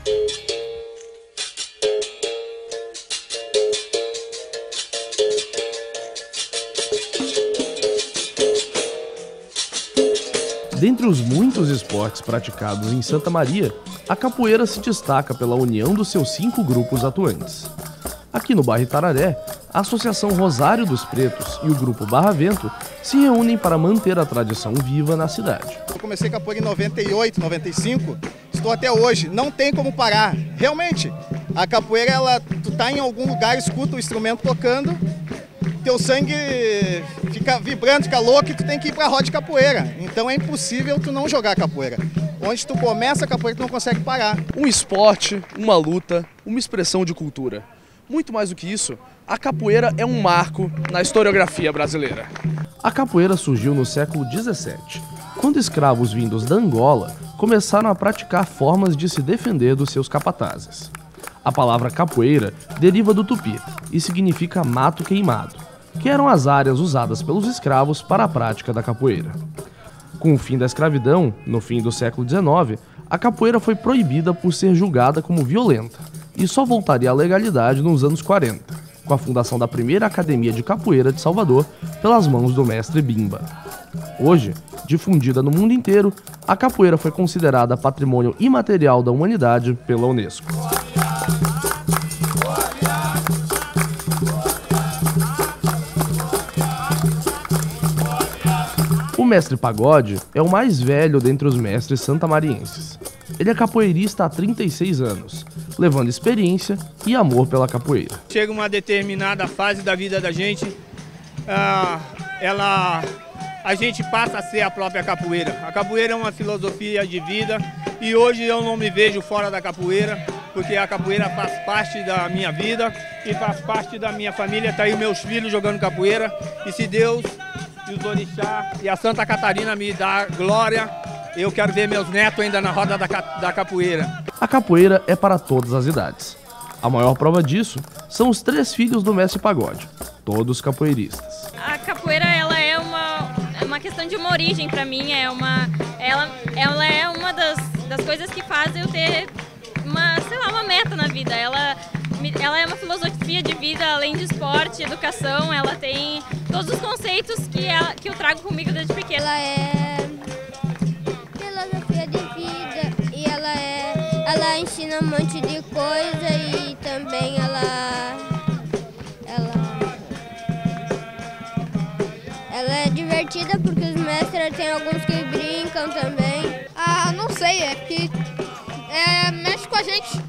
Dentre os muitos esportes praticados em Santa Maria, a capoeira se destaca pela união dos seus 5 grupos atuantes. Aqui no bairro Itararé, a Associação Rosário dos Pretos e o Grupo Barra Vento se reúnem para manter a tradição viva na cidade. Eu comecei capoeira em 98, 95, estou até hoje, não tem como parar. Realmente, a capoeira, tu tá em algum lugar, escuta o instrumento tocando, teu sangue fica vibrando, fica louco e tu tem que ir pra roda de capoeira. Então é impossível tu não jogar capoeira. Onde tu começa a capoeira, tu não consegue parar. Um esporte, uma luta, uma expressão de cultura. Muito mais do que isso, a capoeira é um marco na historiografia brasileira. A capoeira surgiu no século XVII, quando escravos vindos da Angola começaram a praticar formas de se defender dos seus capatazes. A palavra capoeira deriva do tupi e significa mato queimado, que eram as áreas usadas pelos escravos para a prática da capoeira. Com o fim da escravidão, no fim do século XIX, a capoeira foi proibida por ser julgada como violenta e só voltaria à legalidade nos anos 40, com a fundação da primeira Academia de Capoeira de Salvador pelas mãos do mestre Bimba. Hoje, difundida no mundo inteiro, a capoeira foi considerada patrimônio imaterial da humanidade pela Unesco. O mestre Pagode é o mais velho dentre os mestres santamarienses. Ele é capoeirista há 36 anos, levando experiência e amor pela capoeira. Chega uma determinada fase da vida da gente, a gente passa a ser a própria capoeira. A capoeira é uma filosofia de vida e hoje eu não me vejo fora da capoeira, porque a capoeira faz parte da minha vida e faz parte da minha família. Está aí meus filhos jogando capoeira e se Deus e os orixá e a Santa Catarina me dá glória, eu quero ver meus netos ainda na roda da capoeira. A capoeira é para todas as idades. A maior prova disso são os 3 filhos do mestre Pagode, todos capoeiristas. A capoeira ela é uma questão de uma origem para mim, ela é uma das coisas que faz eu ter uma meta na vida. Ela é uma filosofia de vida, além de esporte, educação, ela tem todos os conceitos que eu trago comigo desde pequena. Ela é filosofia de vida e ela ensina um monte de coisa e também ela é divertida porque os mestres tem alguns que brincam também. Não sei, é que mexe com a gente.